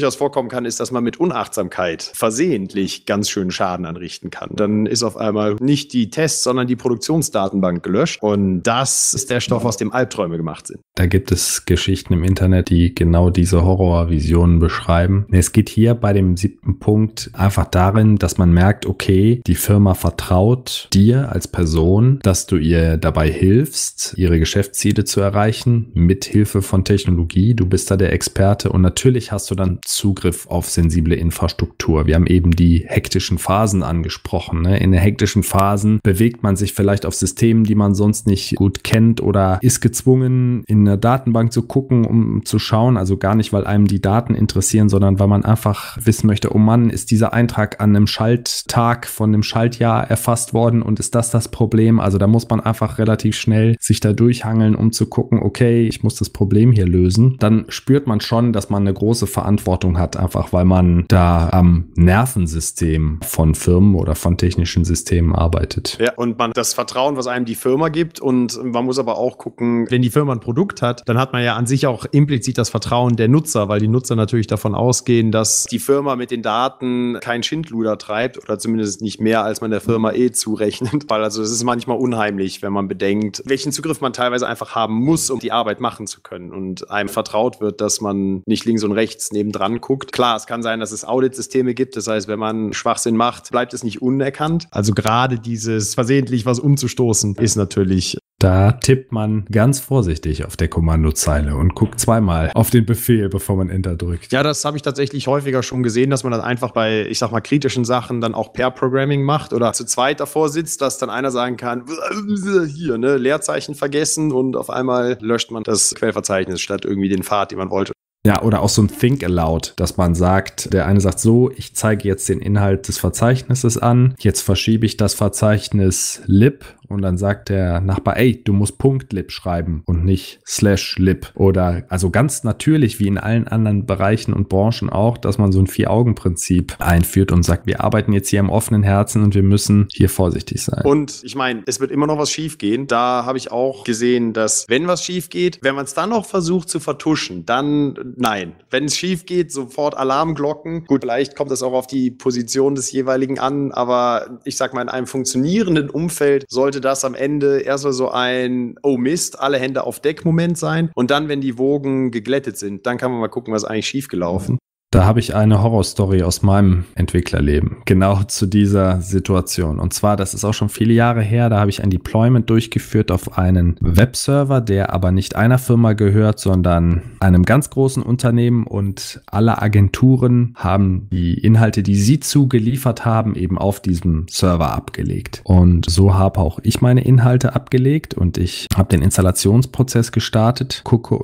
das vorkommen kann, ist, dass man mit Unachtsamkeit versehentlich ganz schön Schaden anrichten kann. Dann ist auf einmal nicht die Tests, sondern die Produktionsdatenbank gelöscht. Und das ist der Stoff, aus dem Albträume gemacht sind. Da gibt es Geschichten im Internet, die genau diese Horrorvisionen beschreiben. Es geht hier bei dem 7. Punkt einfach darin, dass man merkt, okay, die Firma vertraut dir als Person, dass du ihr dabei hilfst, ihre Geschäftsziele zu erreichen, mit Hilfe von Technologie. Du bist da der Experte und natürlich hast du dann Zugriff auf sensible Infrastruktur. Wir haben eben die hektischen Phasen angesprochen. Ne? In den hektischen Phasen bewegt man sich vielleicht auf Systemen, die man sonst nicht gut kennt oder ist gezwungen, in eine Datenbank zu gucken, um zu schauen. Also gar nicht, weil einem die Daten interessieren, sondern weil man einfach wissen möchte, oh Mann, ist dieser Eintrag an einem Schalttag von dem Schaltjahr erfasst worden und ist das Problem? Also da muss man einfach relativ schnell sich da durchhangeln, um zu gucken, okay, ich muss das Problem hier lösen. Dann spürt man schon, dass man eine große Verantwortung hat, einfach weil man da am Nervensystem von Firmen oder von technischen Systemen arbeitet. Ja, und man das Vertrauen, was einem die Firma gibt, und man muss aber auch gucken, wenn die Firma ein Produkt hat, dann hat man ja an sich auch implizit das Vertrauen der Nutzer, weil die Nutzer natürlich davon ausgehen, dass die Firma mit den Daten kein Schindluder treibt oder zumindest nicht mehr, als man der Firma zurechnet. Weil also es ist manchmal unheimlich, wenn man bedenkt, welchen Zugriff man teilweise einfach haben muss, um die Arbeit machen zu können und einem vertraut wird, dass man nicht links und rechts nebendran guckt. Klar, es kann sein, dass es Auditsysteme gibt, das heißt, wenn man Schwachsinn macht, bleibt es nicht unerkannt. Also gerade dieses versehentlich was umzustoßen ist natürlich... Da tippt man ganz vorsichtig auf der Kommandozeile und guckt zweimal auf den Befehl, bevor man Enter drückt. Ja, das habe ich tatsächlich häufiger schon gesehen, dass man dann einfach bei, ich sag mal, kritischen Sachen dann auch Pair-Programming macht oder zu zweit davor sitzt, dass dann einer sagen kann, hier, ne, Leerzeichen vergessen, und auf einmal löscht man das Quellverzeichnis statt irgendwie den Pfad, den man wollte. Ja, oder auch so ein Think Aloud, dass man sagt, der eine sagt so, ich zeige jetzt den Inhalt des Verzeichnisses an, jetzt verschiebe ich das Verzeichnis lib, und dann sagt der Nachbar, ey, du musst .lib schreiben und nicht /lib. Oder also ganz natürlich, wie in allen anderen Bereichen und Branchen auch, dass man so ein 4-Augen-Prinzip einführt und sagt, wir arbeiten jetzt hier im offenen Herzen und wir müssen hier vorsichtig sein. Und ich meine, es wird immer noch was schief gehen. Da habe ich auch gesehen, dass wenn was schief geht, wenn man es dann noch versucht zu vertuschen, dann nein. Wenn es schief geht, sofort Alarmglocken. Gut, vielleicht kommt das auch auf die Position des jeweiligen an, aber ich sag mal, in einem funktionierenden Umfeld sollte das am Ende erstmal so ein oh Mist, alle Hände auf Deck-Moment sein. Und dann, wenn die Wogen geglättet sind, dann kann man mal gucken, was eigentlich schiefgelaufen. Da habe ich eine Horrorstory aus meinem Entwicklerleben, genau zu dieser Situation. Und zwar, das ist auch schon viele Jahre her, da habe ich ein Deployment durchgeführt auf einen Webserver, der aber nicht einer Firma gehört, sondern einem ganz großen Unternehmen, und alle Agenturen haben die Inhalte, die sie zugeliefert haben, eben auf diesem Server abgelegt. Und so habe auch ich meine Inhalte abgelegt und ich habe den Installationsprozess gestartet,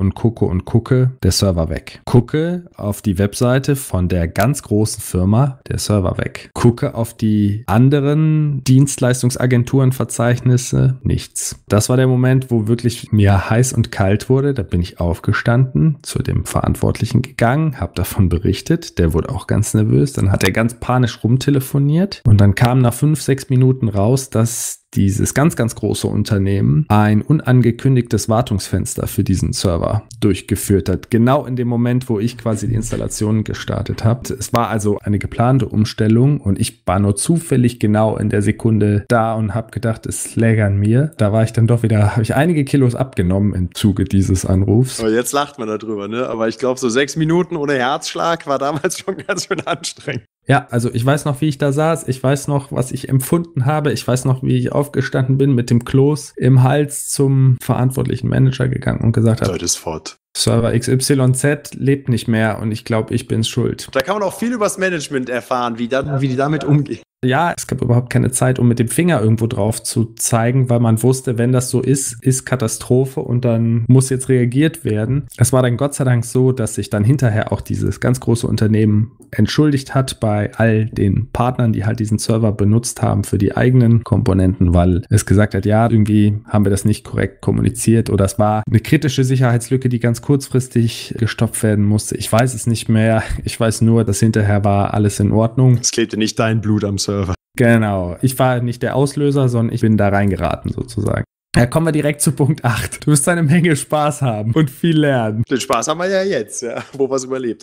gucke, der Server weg. Gucke auf die Webseite von der ganz großen Firma, der Server weg. Gucke auf die anderen Dienstleistungsagenturenverzeichnisse, nichts. Das war der Moment, wo wirklich mir heiß und kalt wurde. Da bin ich aufgestanden, zu dem Verantwortlichen gegangen, habe davon berichtet. Der wurde auch ganz nervös. Dann hat er ganz panisch rumtelefoniert und dann kam nach 5-6 Minuten raus, dass dieses ganz, ganz große Unternehmen ein unangekündigtes Wartungsfenster für diesen Server durchgeführt hat. Genau in dem Moment, wo ich quasi die Installation gestartet habe. Es war also eine geplante Umstellung und ich war nur zufällig genau in der Sekunde da und habe gedacht, es läge an mir. Da war ich dann doch wieder, habe ich einige Kilos abgenommen im Zuge dieses Anrufs. Aber jetzt lacht man darüber, ne? Aber ich glaube, so 6 Minuten ohne Herzschlag war damals schon ganz schön anstrengend. Ja, also ich weiß noch, wie ich da saß. Ich weiß noch, was ich empfunden habe. Ich weiß noch, wie ich aufgestanden bin, mit dem Kloß im Hals zum verantwortlichen Manager gegangen und gesagt habe, Zeit ist fort. Server XYZ lebt nicht mehr und ich glaube, ich bin's schuld. Da kann man auch viel über das Management erfahren, wie die damit umgehen. Ja, es gab überhaupt keine Zeit, um mit dem Finger irgendwo drauf zu zeigen, weil man wusste, wenn das so ist Katastrophe und dann muss jetzt reagiert werden. Es war dann Gott sei Dank so, dass sich dann hinterher auch dieses ganz große Unternehmen entschuldigt hat bei all den Partnern, die halt diesen Server benutzt haben für die eigenen Komponenten, weil es gesagt hat, ja, irgendwie haben wir das nicht korrekt kommuniziert oder es war eine kritische Sicherheitslücke, die ganz kurzfristig gestopft werden musste. Ich weiß es nicht mehr. Ich weiß nur, dass hinterher war alles in Ordnung. Es klebte nicht dein Blut am Server. Genau. Ich war nicht der Auslöser, sondern ich bin da reingeraten sozusagen. Ja, kommen wir direkt zu Punkt 8. Du wirst eine Menge Spaß haben und viel lernen. Den Spaß haben wir ja jetzt, ja, wo wir es überlebt haben.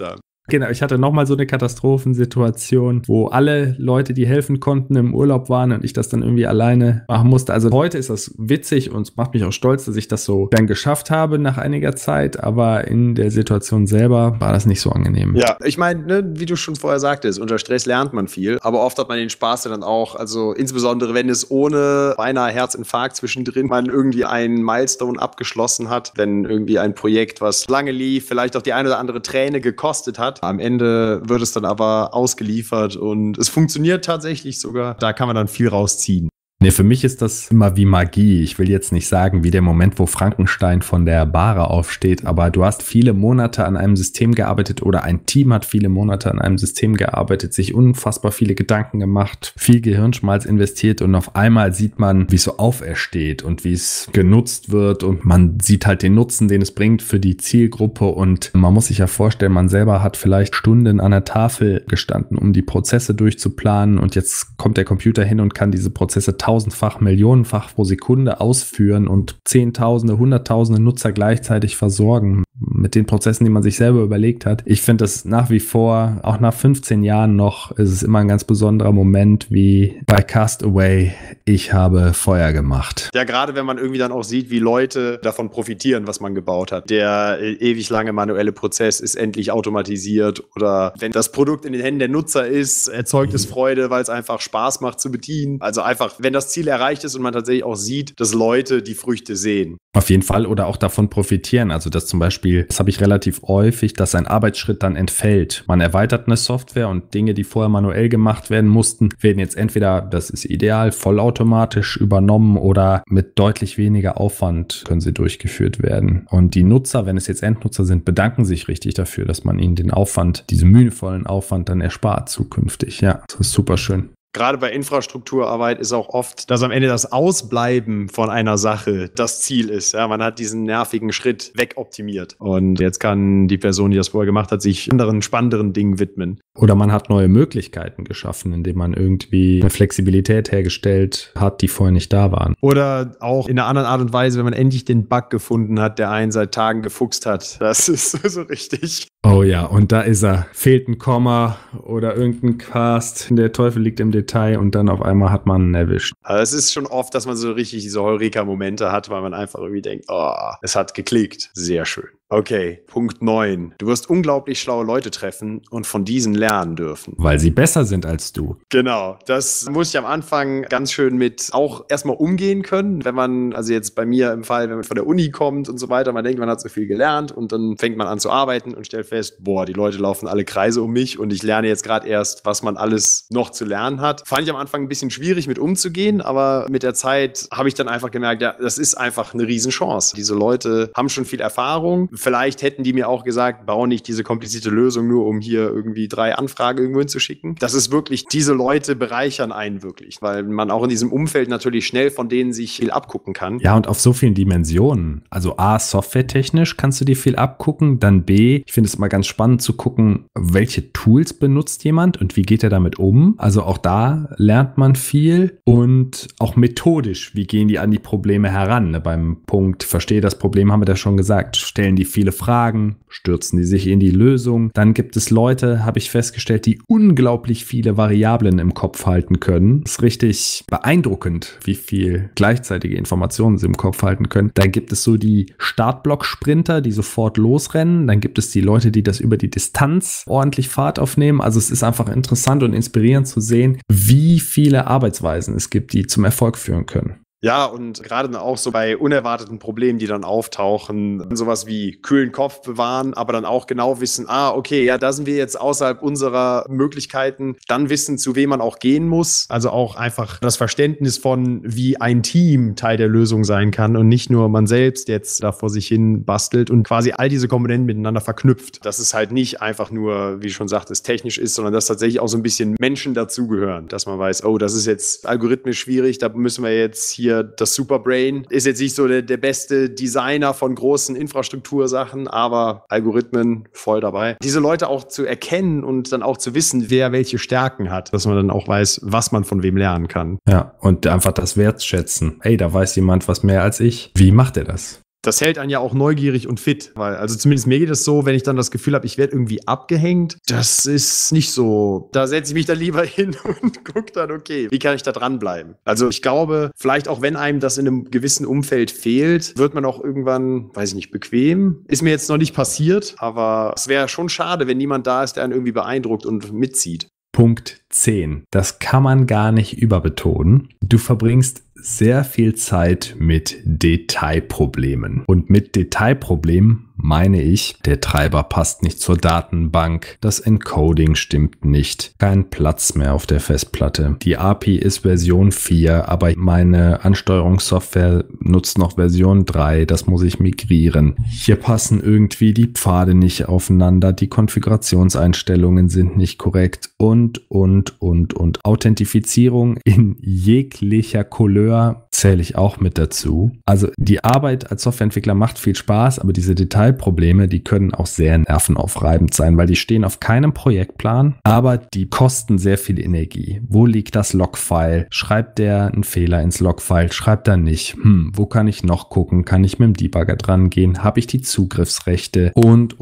Genau, ich hatte nochmal so eine Katastrophensituation, wo alle Leute, die helfen konnten, im Urlaub waren und ich das dann irgendwie alleine machen musste. Also heute ist das witzig und es macht mich auch stolz, dass ich das so dann geschafft habe nach einiger Zeit, aber in der Situation selber war das nicht so angenehm. Ja, ich meine, ne, wie du schon vorher sagtest, unter Stress lernt man viel, aber oft hat man den Spaß dann auch, also insbesondere wenn es ohne beinahe Herzinfarkt zwischendrin man irgendwie einen Milestone abgeschlossen hat, wenn irgendwie ein Projekt, was lange lief, vielleicht auch die eine oder andere Träne gekostet hat. Am Ende wird es dann aber ausgeliefert und es funktioniert tatsächlich sogar. Da kann man dann viel rausziehen. Nee, für mich ist das immer wie Magie. Ich will jetzt nicht sagen, wie der Moment, wo Frankenstein von der Bahre aufsteht, aber du hast viele Monate an einem System gearbeitet oder ein Team hat viele Monate an einem System gearbeitet, sich unfassbar viele Gedanken gemacht, viel Gehirnschmalz investiert und auf einmal sieht man, wie es so aufersteht und wie es genutzt wird und man sieht halt den Nutzen, den es bringt für die Zielgruppe und man muss sich ja vorstellen, man selber hat vielleicht Stunden an der Tafel gestanden, um die Prozesse durchzuplanen und jetzt kommt der Computer hin und kann diese Prozesse tausendfach, millionenfach pro Sekunde ausführen und Zehntausende, Hunderttausende Nutzer gleichzeitig versorgen mit den Prozessen, die man sich selber überlegt hat. Ich finde das nach wie vor, auch nach 15 Jahren noch, ist es immer ein ganz besonderer Moment, wie bei Castaway, ich habe Feuer gemacht. Ja, gerade wenn man irgendwie dann auch sieht, wie Leute davon profitieren, was man gebaut hat. Der ewig lange manuelle Prozess ist endlich automatisiert oder wenn das Produkt in den Händen der Nutzer ist, erzeugt es Freude, weil es einfach Spaß macht zu bedienen. Also einfach, wenn das Ziel erreicht ist und man tatsächlich auch sieht, dass Leute die Früchte sehen. Auf jeden Fall oder auch davon profitieren. Also dass zum Beispiel, das habe ich relativ häufig, dass ein Arbeitsschritt dann entfällt. Man erweitert eine Software und Dinge, die vorher manuell gemacht werden mussten, werden jetzt entweder, das ist ideal, vollautomatisch übernommen oder mit deutlich weniger Aufwand können sie durchgeführt werden. Und die Nutzer, wenn es jetzt Endnutzer sind, bedanken sich richtig dafür, dass man ihnen den Aufwand, diesen mühevollen Aufwand dann erspart zukünftig. Ja, das ist super schön. Gerade bei Infrastrukturarbeit ist auch oft, dass am Ende das Ausbleiben von einer Sache das Ziel ist. Ja, man hat diesen nervigen Schritt wegoptimiert. Und jetzt kann die Person, die das vorher gemacht hat, sich anderen, spannenderen Dingen widmen. Oder man hat neue Möglichkeiten geschaffen, indem man irgendwie eine Flexibilität hergestellt hat, die vorher nicht da waren. Oder auch in einer anderen Art und Weise, wenn man endlich den Bug gefunden hat, der einen seit Tagen gefuchst hat. Das ist so richtig. Oh ja, und da ist er. Fehlt ein Komma oder irgendein Cast. Der Teufel liegt im Detail und dann auf einmal hat man ihn erwischt. Also es ist schon oft, dass man so richtig diese Heureka-Momente hat, weil man einfach irgendwie denkt, oh, es hat geklickt. Sehr schön. Okay, Punkt 9. Du wirst unglaublich schlaue Leute treffen und von diesen lernen dürfen. Weil sie besser sind als du. Genau, das muss ich am Anfang ganz schön mit auch erstmal umgehen können, wenn man, also jetzt bei mir im Fall, wenn man von der Uni kommt und so weiter, man denkt, man hat so viel gelernt und dann fängt man an zu arbeiten und stellt fest, boah, die Leute laufen alle Kreise um mich und ich lerne jetzt gerade erst, was man alles noch zu lernen hat. Fand ich am Anfang ein bisschen schwierig mit umzugehen, aber mit der Zeit habe ich dann einfach gemerkt, ja, das ist einfach eine Riesenchance. Diese Leute haben schon viel Erfahrung. Vielleicht hätten die mir auch gesagt, bau nicht diese komplizierte Lösung nur, um hier irgendwie 3 Anfragen irgendwo hinzuschicken. Das ist wirklich, diese Leute bereichern einen wirklich, weil man auch in diesem Umfeld natürlich schnell von denen sich viel abgucken kann. Ja, und auf so vielen Dimensionen. Also A, softwaretechnisch kannst du dir viel abgucken, dann B, ich finde es immer ganz spannend zu gucken, welche Tools benutzt jemand und wie geht er damit um. Also auch da lernt man viel und auch methodisch, wie gehen die an die Probleme heran. Ne? Beim Punkt, verstehe das Problem, haben wir das schon gesagt, stellen die viele Fragen, stürzen die sich in die Lösung. Dann gibt es Leute, habe ich festgestellt, die unglaublich viele Variablen im Kopf halten können. Das ist richtig beeindruckend, wie viel gleichzeitige Informationen sie im Kopf halten können. Dann gibt es so die Startblock-Sprinter, die sofort losrennen. Dann gibt es die Leute, die das über die Distanz ordentlich Fahrt aufnehmen. Also es ist einfach interessant und inspirierend zu sehen, wie viele Arbeitsweisen es gibt, die zum Erfolg führen können. Ja, und gerade auch so bei unerwarteten Problemen, die dann auftauchen, sowas wie kühlen Kopf bewahren, aber dann auch genau wissen, okay, ja, da sind wir jetzt außerhalb unserer Möglichkeiten, dann wissen, zu wem man auch gehen muss. Also auch einfach das Verständnis von, wie ein Team Teil der Lösung sein kann und nicht nur man selbst jetzt da vor sich hin bastelt und quasi all diese Komponenten miteinander verknüpft. Dass es halt nicht einfach nur, wie du schon sagtest, technisch ist, sondern dass tatsächlich auch so ein bisschen Menschen dazugehören. Dass man weiß, oh, das ist jetzt algorithmisch schwierig, da müssen wir jetzt hier das Superbrain ist jetzt nicht so der beste Designer von großen Infrastruktursachen, aber Algorithmen voll dabei. Diese Leute auch zu erkennen und dann auch zu wissen, wer welche Stärken hat, dass man dann auch weiß, was man von wem lernen kann. Ja, und einfach das wertschätzen. Hey, da weiß jemand was mehr als ich. Wie macht er das? Das hält einen ja auch neugierig und fit, weil, also zumindest mir geht es so, wenn ich dann das Gefühl habe, ich werde irgendwie abgehängt, das ist nicht so. Da setze ich mich dann lieber hin und gucke dann, okay, wie kann ich da dranbleiben? Also ich glaube, vielleicht auch wenn einem das in einem gewissen Umfeld fehlt, wird man auch irgendwann, weiß ich nicht, bequem. Ist mir jetzt noch nicht passiert, aber es wäre schon schade, wenn niemand da ist, der einen irgendwie beeindruckt und mitzieht. Punkt 10. Das kann man gar nicht überbetonen. Du verbringst sehr viel Zeit mit Detailproblemen. Und mit Detailproblemen meine ich, der Treiber passt nicht zur Datenbank, das Encoding stimmt nicht, kein Platz mehr auf der Festplatte. Die API ist Version 4, aber meine Ansteuerungssoftware nutzt noch Version 3, das muss ich migrieren. Hier passen irgendwie die Pfade nicht aufeinander, die Konfigurationseinstellungen sind nicht korrekt und. Authentifizierung in jeglicher Couleur zähle ich auch mit dazu. Also die Arbeit als Softwareentwickler macht viel Spaß, aber diese Detailprobleme, die können auch sehr nervenaufreibend sein, weil die stehen auf keinem Projektplan, aber die kosten sehr viel Energie. Wo liegt das Logfile? Schreibt der einen Fehler ins Logfile? Schreibt er nicht? Wo kann ich noch gucken? Kann ich mit dem Debugger dran gehen? Habe ich die Zugriffsrechte? Und.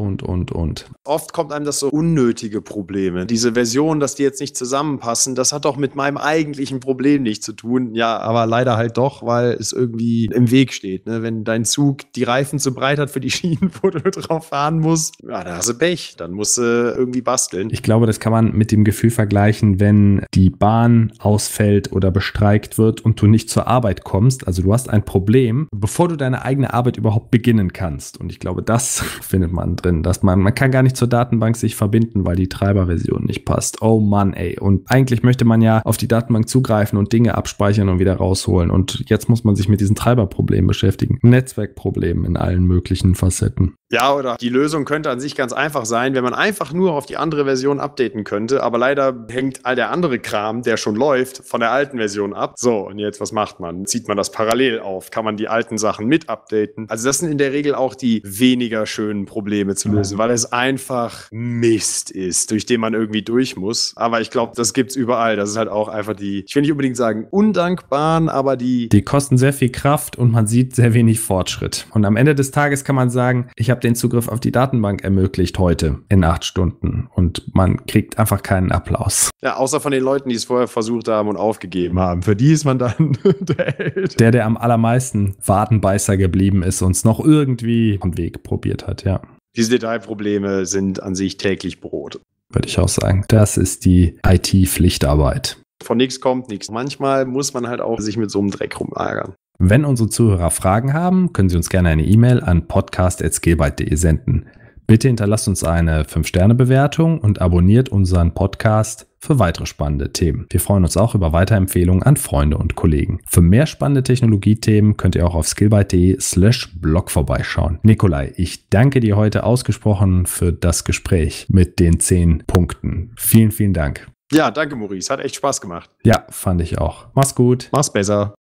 Oft kommt einem das so unnötige Probleme. Diese Version, dass die jetzt nicht zusammenpassen, das hat doch mit meinem eigentlichen Problem nichts zu tun. Ja, aber leider halt doch, weil es irgendwie im Weg steht. Ne? Wenn dein Zug die Reifen zu breit hat für die Schienen, wo du drauf fahren musst, ja, da hast du Pech. Dann musst du irgendwie basteln. Ich glaube, das kann man mit dem Gefühl vergleichen, wenn die Bahn ausfällt oder bestreikt wird und du nicht zur Arbeit kommst. Also du hast ein Problem, bevor du deine eigene Arbeit überhaupt beginnen kannst. Und ich glaube, das findet man drin, dass man kann gar nicht zur Datenbank sich verbinden, weil die Treiberversion nicht passt. Oh Mann, ey. Und eigentlich möchte man ja auf die Datenbank zugreifen und Dinge abspeichern und wieder rausholen. Und jetzt muss man sich mit diesen Treiberproblemen beschäftigen. Netzwerkproblemen in allen möglichen Facetten. Ja, oder die Lösung könnte an sich ganz einfach sein, wenn man einfach nur auf die andere Version updaten könnte. Aber leider hängt all der andere Kram, der schon läuft, von der alten Version ab. So, und jetzt, was macht man? Zieht man das parallel auf? Kann man die alten Sachen mit updaten? Also das sind in der Regel auch die weniger schönen Probleme zu lösen, weil es einfach Mist ist, durch den man irgendwie durch muss. Aber ich glaube, das gibt's überall. Das ist halt auch einfach ich will nicht unbedingt sagen undankbaren, aber die kosten sehr viel Kraft und man sieht sehr wenig Fortschritt. Und am Ende des Tages kann man sagen, ich habe den Zugriff auf die Datenbank ermöglicht heute in 8 Stunden und man kriegt einfach keinen Applaus. Ja, außer von den Leuten, die es vorher versucht haben und aufgegeben haben. Für die ist man dann der Held. Der am allermeisten Wadenbeißer geblieben ist und es noch irgendwie am Weg probiert hat, ja. Diese Detailprobleme sind an sich täglich Brot. Würde ich auch sagen. Das ist die IT-Pflichtarbeit. Von nichts kommt nichts. Manchmal muss man halt auch sich mit so einem Dreck rumärgern. Wenn unsere Zuhörer Fragen haben, können Sie uns gerne eine E-Mail an podcast@skillbyte.de senden. Bitte hinterlasst uns eine 5-Sterne-Bewertung und abonniert unseren Podcast für weitere spannende Themen. Wir freuen uns auch über Weiterempfehlungen an Freunde und Kollegen. Für mehr spannende Technologiethemen könnt ihr auch auf skillbyte.de/blog vorbeischauen. Nikolai, ich danke dir heute ausgesprochen für das Gespräch mit den 10 Punkten. Vielen, vielen Dank. Ja, danke Maurice. Hat echt Spaß gemacht. Ja, fand ich auch. Mach's gut. Mach's besser.